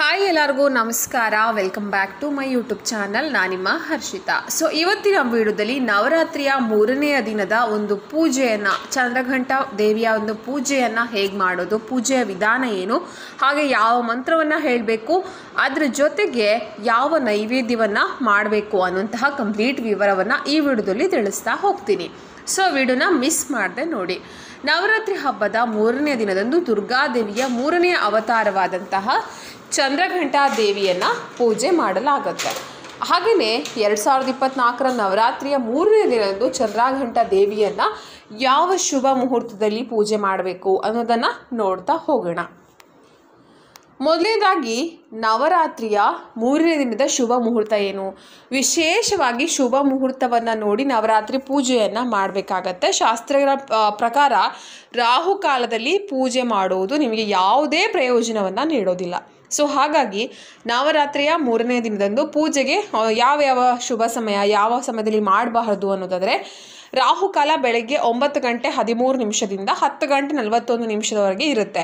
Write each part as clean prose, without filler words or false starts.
Hi ಎಲ್ಲರಿಗೂ ನಮಸ್ಕಾರ. Welcome back to my YouTube channel. ನಾನಿಮ್ಮ ಹರ್ಷಿತಾ. ಸೊ ಇವತ್ತಿನ ವಿಡಿಯೋದಲ್ಲಿ ನವರಾತ್ರಿಯ 3ನೇ ದಿನದ ಒಂದು ಪೂಜೆಯನ್ನು, ಚಂದ್ರಘಂಟ ದೇವಿಯ ಒಂದು ಪೂಜೆಯನ್ನು ಹೇಗೆ ಮಾಡೋದು, ಪೂಜೆಯ ವಿಧಾನ ಏನು, ಹಾಗೆ ಯಾವ ಮಂತ್ರವನ್ನು ಹೇಳಬೇಕು, ಅದರ ಜೊತೆಗೆ ಯಾವ ನೈವೇದ್ಯವನ್ನು ಮಾಡಬೇಕು ಅನ್ನುವಂತಹ ಕಂಪ್ಲೀಟ್ ವಿವರವನ್ನು ಈ ವಿಡಿಯೋದಲ್ಲಿ ತಿಳಿಸ್ತಾ ಹೋಗ್ತೀನಿ. ಸೊ ವಿಡಿಯೋನ ಮಿಸ್ ಮಾಡದೆ ನೋಡಿ. ನವರಾತ್ರಿ ಹಬ್ಬದ 3ನೇ ದಿನದಂದು ದುರ್ಗಾದೇವಿಯ 3ನೇ ಅವತಾರವಾದಂತಹ ಚಂದ್ರಘಂಟಾ ದೇವಿಯನ್ನು ಪೂಜೆ ಮಾಡಲಾಗುತ್ತೆ. ಹಾಗೆಯೇ 2024ರ ನವರಾತ್ರಿಯ 3ನೇ ದಿನದಂದು ಚಂದ್ರಘಂಟಾ ದೇವಿಯನ್ನು ಯಾವ ಶುಭ ಮುಹೂರ್ತದಲ್ಲಿ ಪೂಜೆ ಮಾಡಬೇಕು ಅನ್ನೋದನ್ನು ನೋಡ್ತಾ ಹೋಗೋಣ. ಮೊದಲನೇದಾಗಿ ನವರಾತ್ರಿಯ 3ನೇ ದಿನದ ಶುಭ ಮುಹೂರ್ತ ಏನು, ವಿಶೇಷವಾಗಿ ಶುಭ ಮುಹೂರ್ತವನ್ನು ನೋಡಿ ನವರಾತ್ರಿ ಪೂಜೆಯನ್ನು ಮಾಡಬೇಕಾಗತ್ತೆ. ಶಾಸ್ತ್ರಗಳ ಪ್ರಕಾರ ರಾಹುಕಾಲದಲ್ಲಿ ಪೂಜೆ ಮಾಡುವುದು ನಿಮಗೆ ಯಾವುದೇ ಪ್ರಯೋಜನವನ್ನು ನೀಡೋದಿಲ್ಲ. ಸೊ ಹಾಗಾಗಿ ನವರಾತ್ರಿಯ 3ನೇ ದಿನದಂದು ಪೂಜೆಗೆ ಯಾವ ಶುಭ ಸಮಯ, ಯಾವ ಸಮಯದಲ್ಲಿ ಮಾಡಬಾರದು ಅನ್ನೋದಾದರೆ, ರಾಹುಕಾಲ ಬೆಳಗ್ಗೆ 9 ಗಂಟೆ 13 ನಿಮಿಷದಿಂದ 10 ಗಂಟೆ 41 ನಿಮಿಷದವರೆಗೆ ಇರುತ್ತೆ.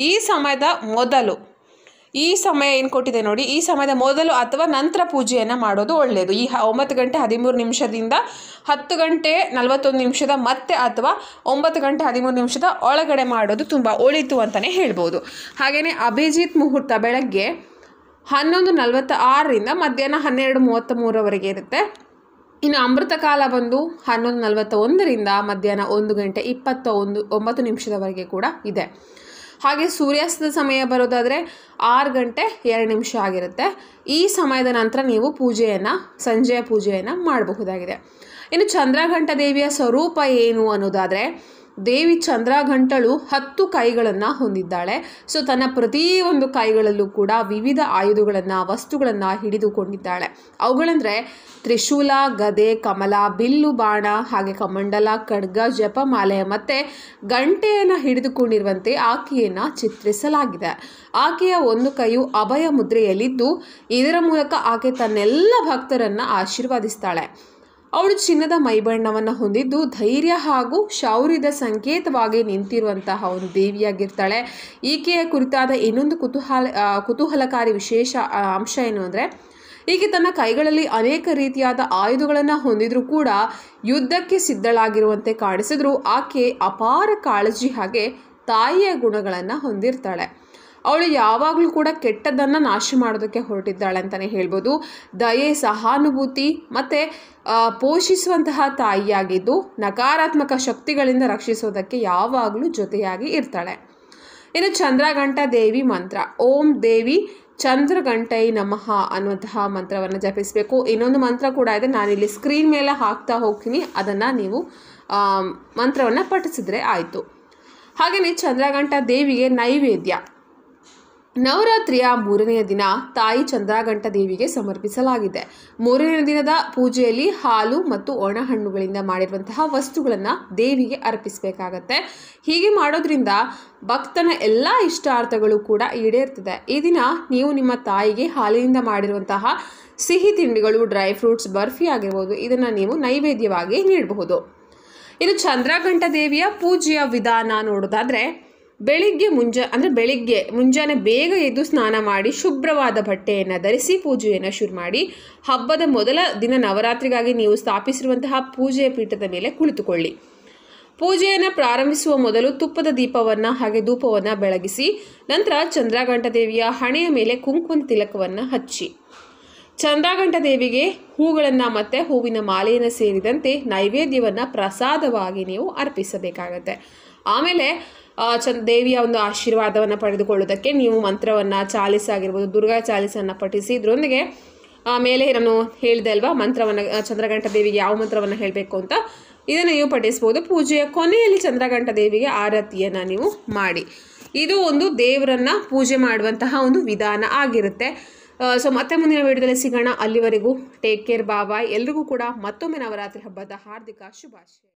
ಈ ಸಮಯ ಏನು ಕೊಟ್ಟಿದೆ ನೋಡಿ, ಈ ಸಮಯದ ಮೊದಲು ಅಥವಾ ನಂತರ ಪೂಜೆಯನ್ನು ಮಾಡೋದು ಒಳ್ಳೆಯದು. ಈ 9 ಗಂಟೆ 13 ನಿಮಿಷದಿಂದ 10 ಗಂಟೆ 41 ನಿಮಿಷದ ಮತ್ತೆ ಅಥವಾ 9 ಗಂಟೆ 13 ನಿಮಿಷದ ಒಳಗಡೆ ಮಾಡೋದು ತುಂಬ ಒಳಿತು ಅಂತಲೇ ಹೇಳ್ಬೋದು. ಹಾಗೆಯೇ ಅಭಿಜಿತ್ ಮುಹೂರ್ತ ಬೆಳಗ್ಗೆ 11:46ರಿಂದ ಮಧ್ಯಾಹ್ನ 12:33ವರೆಗೆ ಇರುತ್ತೆ. ಇನ್ನು ಅಮೃತ ಕಾಲ ಬಂದು 11:41ರಿಂದ ಮಧ್ಯಾಹ್ನ 1 ಗಂಟೆ 29 ನಿಮಿಷದವರೆಗೆ ಕೂಡ ಇದೆ. ಹಾಗೆ ಸೂರ್ಯಾಸ್ತದ ಸಮಯ ಬರೋದಾದರೆ 6 ಗಂಟೆ 2 ನಿಮಿಷ ಆಗಿರುತ್ತೆ. ಈ ಸಮಯದ ನಂತರ ನೀವು ಸಂಜೆಯ ಪೂಜೆಯನ್ನು ಮಾಡಬಹುದಾಗಿದೆ. ಇನ್ನು ಚಂದ್ರಘಂಟ ದೇವಿಯ ಸ್ವರೂಪ ಏನು ಅನ್ನೋದಾದರೆ, ದೇವಿ ಚಂದ್ರಘಂಟಳು 10 ಕೈಗಳನ್ನು ಹೊಂದಿದ್ದಾಳೆ. ಸೊ ತನ್ನ ಪ್ರತಿಯೊಂದು ಕೈಗಳಲ್ಲೂ ಕೂಡ ವಿವಿಧ ಆಯುಧಗಳನ್ನು, ವಸ್ತುಗಳನ್ನು ಹಿಡಿದುಕೊಂಡಿದ್ದಾಳೆ. ಅವುಗಳಂದರೆ ತ್ರಿಶೂಲ, ಗದೆ, ಕಮಲ, ಬಿಲ್ಲು, ಬಾಣ, ಹಾಗೆ ಕಮಂಡಲ, ಖಡ್ಗ, ಜಪಮಾಲೆ ಮತ್ತು ಗಂಟೆಯನ್ನು ಹಿಡಿದುಕೊಂಡಿರುವಂತೆ ಆಕೆಯನ್ನು ಚಿತ್ರಿಸಲಾಗಿದೆ. ಆಕೆಯ ಒಂದು ಕೈಯು ಅಭಯ ಮುದ್ರೆಯಲ್ಲಿದ್ದು, ಇದರ ಮೂಲಕ ಆಕೆ ತನ್ನೆಲ್ಲ ಭಕ್ತರನ್ನು ಆಶೀರ್ವದಿಸ್ತಾಳೆ. ಅವಳು ಚಿನ್ನದ ಮೈಬಣ್ಣವನ್ನು ಹೊಂದಿದ್ದು ಧೈರ್ಯ ಹಾಗೂ ಶೌರ್ಯದ ಸಂಕೇತವಾಗಿ ನಿಂತಿರುವಂತಹ ಒಂದು ದೇವಿಯಾಗಿರ್ತಾಳೆ. ಈಕೆಯ ಕುರಿತಾದ ಇನ್ನೊಂದು ಕುತೂಹಲಕಾರಿ ವಿಶೇಷ ಅಂಶ ಏನು ಅಂದರೆ, ಈಕೆ ತನ್ನ ಕೈಗಳಲ್ಲಿ ಅನೇಕ ರೀತಿಯಾದ ಆಯುಧಗಳನ್ನು ಹೊಂದಿದ್ರೂ ಕೂಡ ಯುದ್ಧಕ್ಕೆ ಸಿದ್ಧಳಾಗಿರುವಂತೆ ಕಾಣಿಸಿದ್ರು ಆಕೆ ಅಪಾರ ಕಾಳಜಿ ಹಾಗೆ ತಾಯಿಯ ಗುಣಗಳನ್ನು ಹೊಂದಿರ್ತಾಳೆ. ಅವಳು ಯಾವಾಗಲೂ ಕೂಡ ಕೆಟ್ಟದ್ದನ್ನು ನಾಶ ಮಾಡೋದಕ್ಕೆ ಹೊರಟಿದ್ದಾಳೆ ಅಂತಲೇ ಹೇಳ್ಬೋದು. ದಯೆ, ಸಹಾನುಭೂತಿ ಮತ್ತು ಪೋಷಿಸುವಂತಹ ತಾಯಿಯಾಗಿದ್ದು ನಕಾರಾತ್ಮಕ ಶಕ್ತಿಗಳಿಂದ ರಕ್ಷಿಸೋದಕ್ಕೆ ಯಾವಾಗಲೂ ಜೊತೆಯಾಗಿ ಇರ್ತಾಳೆ. ಇನ್ನು ಚಂದ್ರಘಂಟ ದೇವಿ ಮಂತ್ರ, ಓಂ ದೇವಿ ಚಂದ್ರಘಂಟೈ ನಮಃ ಅನ್ನುವಂತಹ ಮಂತ್ರವನ್ನು ಜಪಿಸಬೇಕು. ಇನ್ನೊಂದು ಮಂತ್ರ ಕೂಡ ಇದೆ, ನಾನಿಲ್ಲಿ ಸ್ಕ್ರೀನ್ ಮೇಲೆ ಹಾಕ್ತಾ ಹೋಗ್ತೀನಿ, ಅದನ್ನು ನೀವು ಮಂತ್ರವನ್ನು ಪಠಿಸಿದ್ರೆ ಆಯಿತು. ಹಾಗೆಯೇ ಚಂದ್ರಘಂಟ ದೇವಿಗೆ ನೈವೇದ್ಯ ನವರಾತ್ರಿಯ 3ನೇ ದಿನ ತಾಯಿ ಚಂದ್ರಘಂಟ ದೇವಿಗೆ ಸಮರ್ಪಿಸಲಾಗಿದೆ. 3ನೇ ದಿನದ ಪೂಜೆಯಲ್ಲಿ ಹಾಲು ಮತ್ತು ಒಣ ಹಣ್ಣುಗಳಿಂದ ಮಾಡಿರುವಂತಹ ವಸ್ತುಗಳನ್ನು ದೇವಿಗೆ ಅರ್ಪಿಸಬೇಕಾಗತ್ತೆ. ಹೀಗೆ ಮಾಡೋದ್ರಿಂದ ಭಕ್ತನ ಎಲ್ಲ ಇಷ್ಟಾರ್ಥಗಳು ಕೂಡ ಈಡೇರ್ತದೆ. ಈ ದಿನ ನೀವು ನಿಮ್ಮ ತಾಯಿಗೆ ಹಾಲಿನಿಂದ ಮಾಡಿರುವಂತಹ ಸಿಹಿ ತಿಂಡಿಗಳು, ಡ್ರೈ ಫ್ರೂಟ್ಸ್, ಬರ್ಫಿ ಆಗಿರ್ಬೋದು, ಇದನ್ನು ನೀವು ನೈವೇದ್ಯವಾಗಿ ನೀಡಬಹುದು. ಇನ್ನು ಚಂದ್ರಘಂಟ ದೇವಿಯ ಪೂಜೆಯ ವಿಧಾನ ನೋಡೋದಾದರೆ, ಬೆಳಿಗ್ಗೆ ಮುಂಜಾನೆ ಬೇಗ ಎದ್ದು ಸ್ನಾನ ಮಾಡಿ ಶುಭ್ರವಾದ ಬಟ್ಟೆಯನ್ನು ಧರಿಸಿ ಪೂಜೆಯನ್ನು ಶುರು ಮಾಡಿ, ಹಬ್ಬದ ಮೊದಲ ದಿನ ನವರಾತ್ರಿಗಾಗಿ ನೀವು ಸ್ಥಾಪಿಸಿರುವಂತಹ ಪೂಜೆಯ ಪೀಠದ ಮೇಲೆ ಕುಳಿತುಕೊಳ್ಳಿ. ಪೂಜೆಯನ್ನು ಪ್ರಾರಂಭಿಸುವ ಮೊದಲು ತುಪ್ಪದ ದೀಪವನ್ನು ಹಾಗೆ ಧೂಪವನ್ನು ಬೆಳಗಿಸಿ, ನಂತರ ಚಂದ್ರಘಂಟ ದೇವಿಯ ಹಣೆಯ ಮೇಲೆ ಕುಂಕುಮದ ತಿಲಕವನ್ನು ಹಚ್ಚಿ, ಚಂದ್ರಘಂಟ ದೇವಿಗೆ ಹೂಗಳನ್ನು ಮತ್ತು ಹೂವಿನ ಮಾಲೆಯನ್ನು ಸೇರಿದಂತೆ ನೈವೇದ್ಯವನ್ನು ಪ್ರಸಾದವಾಗಿ ನೀವು ಅರ್ಪಿಸಬೇಕಾಗತ್ತೆ. ಆಮೇಲೆ ದೇವಿಯ ಒಂದು ಆಶೀರ್ವಾದವನ್ನು ಪಡೆದುಕೊಳ್ಳೋದಕ್ಕೆ ನೀವು ಮಂತ್ರವನ್ನು, ಚಾಲಿಸ ಆಗಿರ್ಬೋದು, ದುರ್ಗಾ ಚಾಲಿಸನ್ನು ಪಠಿಸಿ, ಇದರೊಂದಿಗೆ ಮೇಲೆ ನಾನು ಹೇಳಿದೆ ಅಲ್ವಾ ಮಂತ್ರವನ್ನು, ಚಂದ್ರಘಂಟ ದೇವಿಗೆ ಯಾವ ಮಂತ್ರವನ್ನು ಹೇಳಬೇಕು ಅಂತ, ಇದನ್ನು ನೀವು ಪಠಿಸ್ಬೋದು. ಪೂಜೆಯ ಕೊನೆಯಲ್ಲಿ ಚಂದ್ರಘಂಟ ದೇವಿಗೆ ಆರತಿಯನ್ನು ನೀವು ಮಾಡಿ. ಇದು ಒಂದು ದೇವರನ್ನು ಪೂಜೆ ಮಾಡುವಂತಹ ಒಂದು ವಿಧಾನ ಆಗಿರುತ್ತೆ. ಸೊ ಮತ್ತೆ ಮುಂದಿನ ವಿಡಿಯೋದಲ್ಲಿ ಸಿಗೋಣ. ಅಲ್ಲಿವರೆಗೂ ಟೇಕ್ ಕೇರ್, ಬಾಯ್. ಎಲ್ರಿಗೂ ಕೂಡ ಮತ್ತೊಮ್ಮೆ ನವರಾತ್ರಿ ಹಬ್ಬದ ಹಾರ್ದಿಕ ಶುಭಾಶಯ.